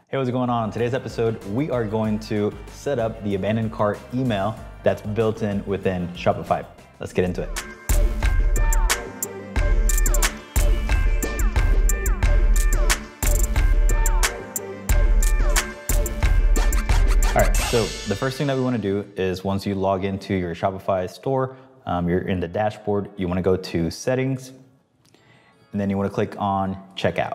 Hey, what's going on? In today's episode, we are going to set up the abandoned cart email that's built in within Shopify. Let's get into it. All right, so the first thing that we want to do is once you log into your Shopify store, you're in the dashboard, you want to go to settings, and then you want to click on checkout.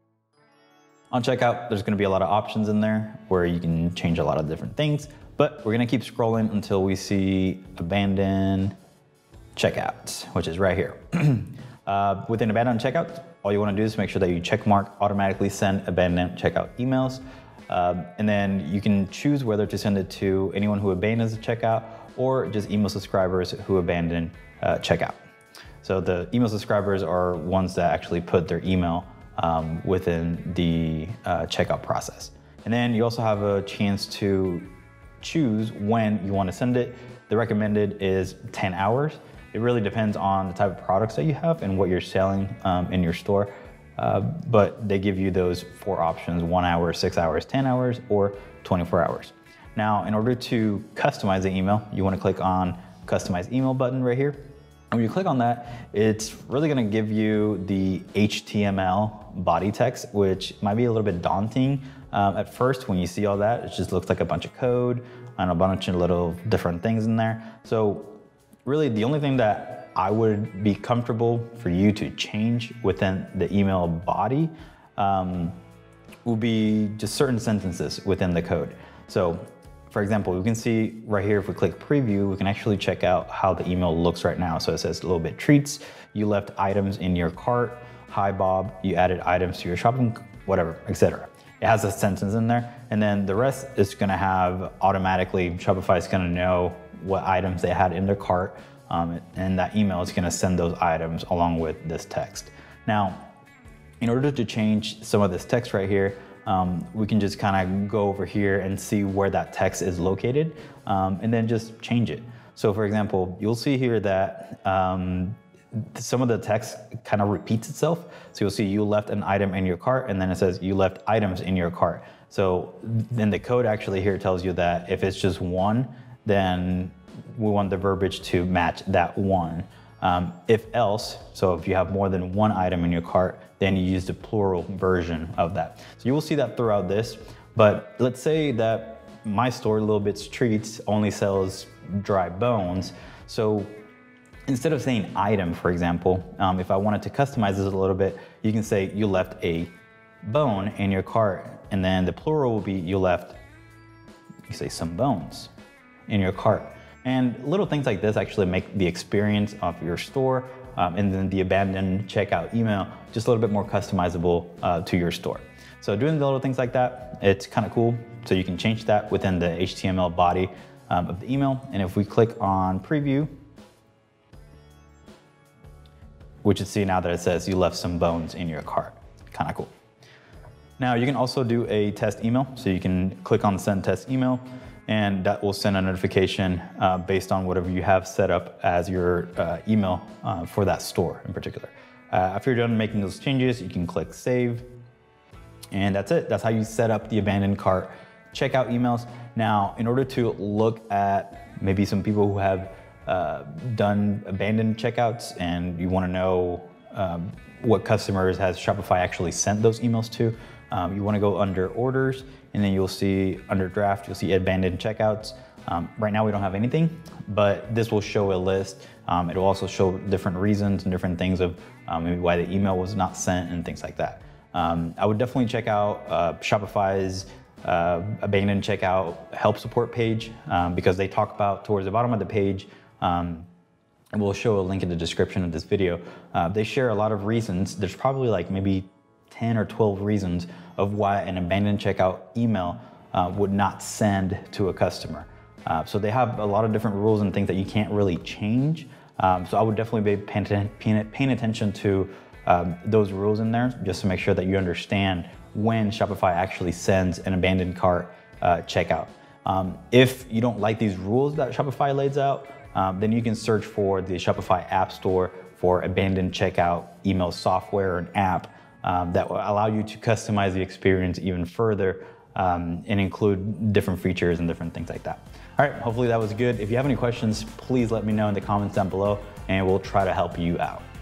On checkout, there's going to be a lot of options in there where you can change a lot of different things, but we're going to keep scrolling until we see abandoned checkout, which is right here. Within abandoned checkout, all you want to do is make sure that you check mark automatically send abandoned checkout emails. And then you can choose whether to send it to anyone who abandons the checkout or just email subscribers who abandon checkout. So the email subscribers are ones that actually put their email within the checkout process. And then you also have a chance to choose when you want to send it. The recommended is 10 hours. It really depends on the type of products that you have and what you're selling in your store. But they give you those 4 options: 1 hour, 6 hours, 10 hours, or 24 hours. Now, in order to customize the email, you want to click on Customize Email button right here. And when you click on that, it's really going to give you the HTML body text, which might be a little bit daunting at first when you see all that. It just looks like a bunch of code and a bunch of little different things in there. So really the only thing that I would be comfortable for you to change within the email body will be just certain sentences within the code. So for example, we can see right here, if we click preview, we can actually check out how the email looks right now. So it says a little bit treats, you left items in your cart, hi Bob, you added items to your shopping, whatever, etc. It has a sentence in there. And then the rest is gonna have automatically, Shopify is gonna know what items they had in their cart, and that email is gonna send those items along with this text. Now, in order to change some of this text right here, we can just kind of go over here and see where that text is located, and then just change it. So for example, you'll see here that some of the text kind of repeats itself. So you'll see you left an item in your cart, and then it says you left items in your cart. So then the code actually here tells you that if it's just one, then we want the verbiage to match that one. If else, so if you have more than one item in your cart, then you use the plural version of that. So you will see that throughout this, but let's say that my store, Little Bits Treats, only sells dry bones. So instead of saying item, for example, if I wanted to customize this a little bit, you can say you left a bone in your cart, and then the plural will be you say some bones in your cart. And little things like this actually make the experience of your store and then the abandoned checkout email just a little bit more customizable to your store. So doing the little things like that, it's kind of cool. So you can change that within the HTML body of the email. And if we click on preview, we should see now that it says you left some bones in your cart. Kind of cool. Now you can also do a test email. So you can click on send test email, and that will send a notification based on whatever you have set up as your email for that store in particular. After you're done making those changes, you can click save, and that's it. That's how you set up the abandoned cart checkout emails. Now, in order to look at maybe some people who have done abandoned checkouts and you want to know what customers has Shopify actually sent those emails to, you want to go under orders, and then you'll see under draft, you'll see abandoned checkouts. Right now we don't have anything, but this will show a list. It'll also show different reasons and different things of maybe why the email was not sent and things like that. I would definitely check out Shopify's abandoned checkout help support page because they talk about towards the bottom of the page, and we'll show a link in the description of this video. They share a lot of reasons. There's probably like maybe 10 or 12 reasons of why an abandoned checkout email would not send to a customer. So they have a lot of different rules and things that you can't really change. So I would definitely be paying attention to those rules in there just to make sure that you understand when Shopify actually sends an abandoned cart checkout. If you don't like these rules that Shopify lays out, then you can search for the Shopify App Store for abandoned checkout email software or an app that will allow you to customize the experience even further and include different features and different things like that. All right, hopefully that was good. If you have any questions, please let me know in the comments down below and we'll try to help you out.